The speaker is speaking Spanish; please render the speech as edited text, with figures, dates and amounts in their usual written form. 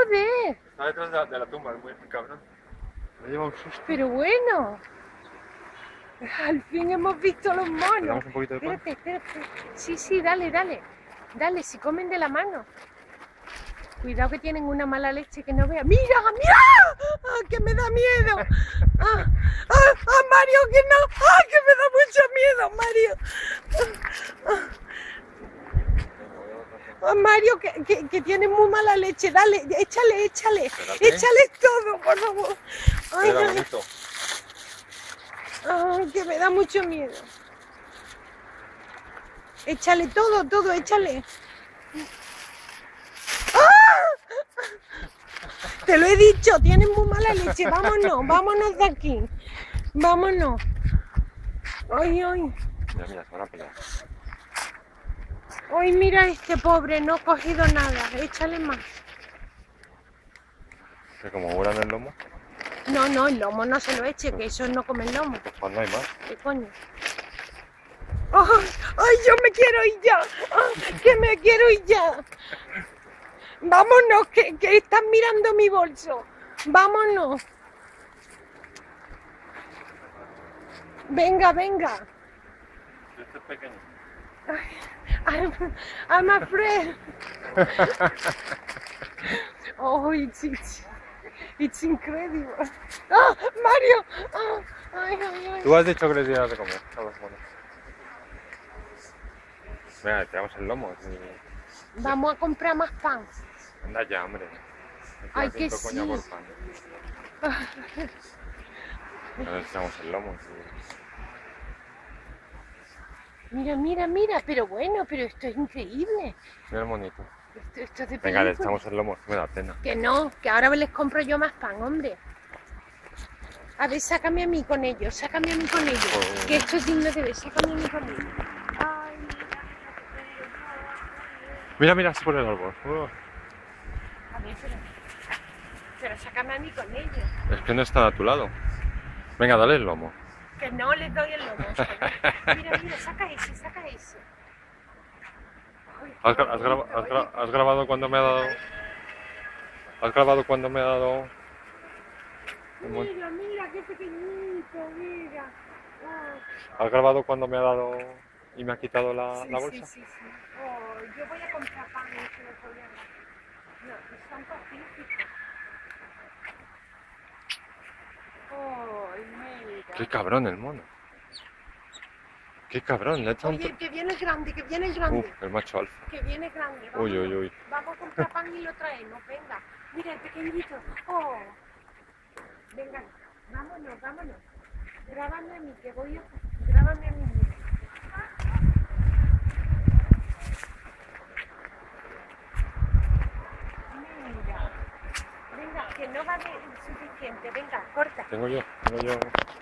joder. Está detrás de la tumba, el muy cabrón. Me lleva un susto. Pero bueno. Al fin hemos visto los ¿Le monos. damos un poquito de pan? Espérate. Sí, dale. Dale, si comen de la mano. Cuidado que tienen una mala leche que no vea. ¡Mira! ¡Ah, que me da miedo! Mario, que no! ¡Ah, que me da mucho miedo, Mario! Mario, que tiene muy mala leche. Dale, échale. Espérate. Échale todo, por favor. Ay, Espera, bonito. que me da mucho miedo. Échale todo, échale. Te lo he dicho, tienen muy mala leche. Vámonos de aquí. Vámonos. Ay. Mira, se van a pelear. Ay, mira este pobre, no ha cogido nada. Échale más. Que como huelan el lomo, No, el lomo no se lo eche, que esos no comen lomo. pues no hay más. ¿Qué coño? ¡Ay, yo me quiero ir ya! ¡Que me quiero ir ya! ¡Vámonos, que están mirando mi bolso! ¡Vámonos! Venga. Este es pequeño. I'm afraid. Oh, it's incredible. Mario! Ay. Tú has dicho que les dieras de comer a los monos. Venga, tiramos el lomo. Sí. Vamos a comprar más pan. Anda ya, hombre. Ay, Encima que 5 coñas sí. por pan. No necesitamos el lomo. Sí. Mira, pero esto es increíble. Mira el monito. Esto es de Venga, le película. echamos el lomo, me da pena. Que no, que ahora les compro yo más pan, hombre. A ver, sácame a mí con ellos. Oh. Que esto es digno de ver, sácame a mí con ellos. Ay, Mira, se pone el árbol. a ver, pero sácame a mí con ellos. Es que no está a tu lado. Venga, dale el lomo. Que no les doy el lomo. Mira, saca ese. Ay, ¿Has grabado cuando me ha dado? ¿Has grabado cuando me ha dado? Mira, qué pequeñito, mira. ¿Has grabado cuando me ha dado y me ha quitado la bolsa? Sí. Oh, yo voy a comprar pan y se lo voy a dar. No, son pacíficos. Oh, mira. Qué cabrón el mono. Qué cabrón, le he echado un... Oye, que viene el grande. el macho alfa. Que viene grande. Uy. Vamos a comprar pan y lo traemos, venga. Mira, el pequeñito. Oh. Venga, vámonos. Grábame a mí, que voy a... Grábame a mí. Mira. Venga, que no va de suficiente. Venga, corta. Tengo yo.